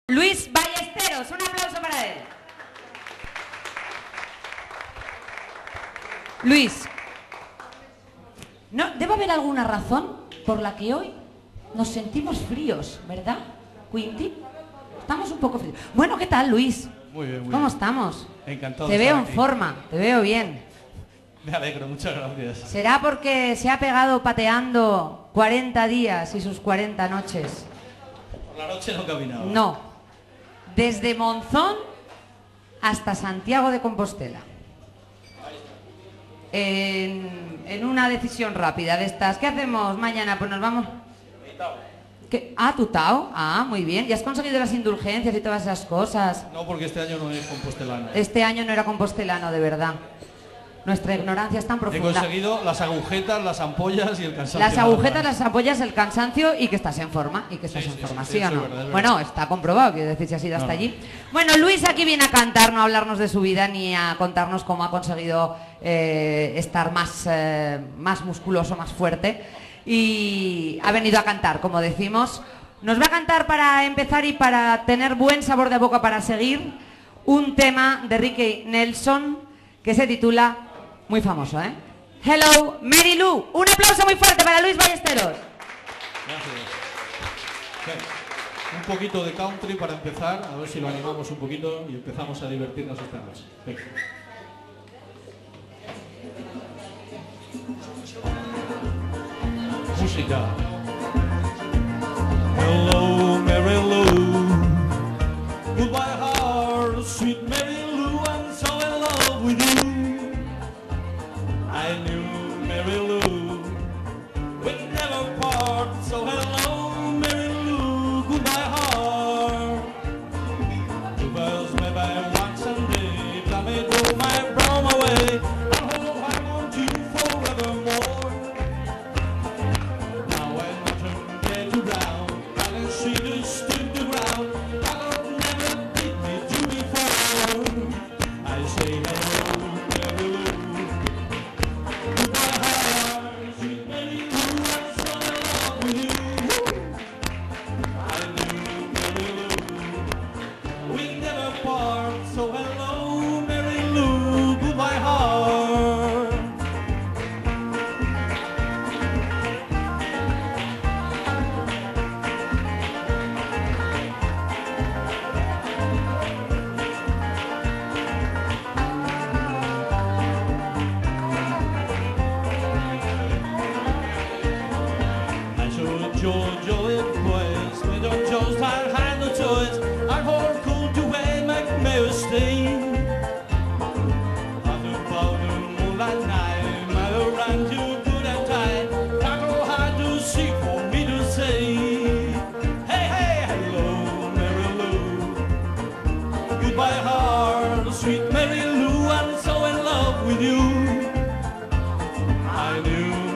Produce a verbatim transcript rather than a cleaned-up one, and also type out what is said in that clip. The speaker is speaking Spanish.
Luis Ballesteros, un aplauso para él. Luis, no, debe haber alguna razón por la que hoy nos sentimos fríos, ¿verdad, Quinty? Estamos un poco fríos. Bueno, ¿qué tal, Luis? Muy bien, muy ¿Cómo bien. estamos? Encantado. Te de veo estar en aquí. forma, te veo bien. Me alegro, muchas gracias. ¿Será porque se ha pegado pateando cuarenta días y sus cuarenta noches? Por la noche no caminaba. No. Desde Monzón hasta Santiago de Compostela. En, en una decisión rápida de estas. ¿Qué hacemos mañana? Pues nos vamos... ¿Qué? Ah, Tutao. Ah, muy bien. ¿Y has conseguido las indulgencias y todas esas cosas? No, porque este año no es compostelano. Este año no era compostelano, de verdad. Nuestra ignorancia es tan He profunda. conseguido las agujetas, las ampollas y el cansancio. Las agujetas, las ampollas, el cansancio y que estás en forma. Y que estás Sí, en sí, forma, sí, ¿sí, sí, o eso no? es verdad, es Bueno, verdad. está comprobado, quiero decir, si has ido hasta No, no. allí. Bueno, Luis aquí viene a cantar, no a hablarnos de su vida ni a contarnos cómo ha conseguido eh, estar más, eh, más musculoso, más fuerte. Y ha venido a cantar, como decimos. Nos va a cantar para empezar y para tener buen sabor de boca para seguir un tema de Ricky Nelson que se titula, muy famoso, ¿eh? Hello, Mary Lou. Un aplauso muy fuerte para Luis Ballesteros. Gracias. Ok. Un poquito de country para empezar, a ver si lo animamos un poquito y empezamos a divertirnos esta noche. Venga. Música. Hello, Mary Lou. Goodbye, heart, sweet Mary Lou. I'm so in love with you. I knew Mary Lou would never part. So hello, Mary Lou. Goodbye, heart. Two bells may by one Sunday. Let me throw my brown away. I hope I want you forevermore. Now I want to get you round. I can see the stick the ground. I don't never beat me to before. I say hello, Mary Lou. Goodbye, heart, sweet Mary Lou. I'm so in love with you. I knew Mary Lou we never part. So hello, Mary Lou. Goodbye, heart. Yo, yo, yo, it was when the Joe's tired behind the toys. I hold cool to way make me stay. On the powder moonlight night, my run too good and tight. I go hard to see for me to say. Hey, hey, hello, Mary Lou. Goodbye, heart, sweet Mary Lou. I'm so in love with you. I knew.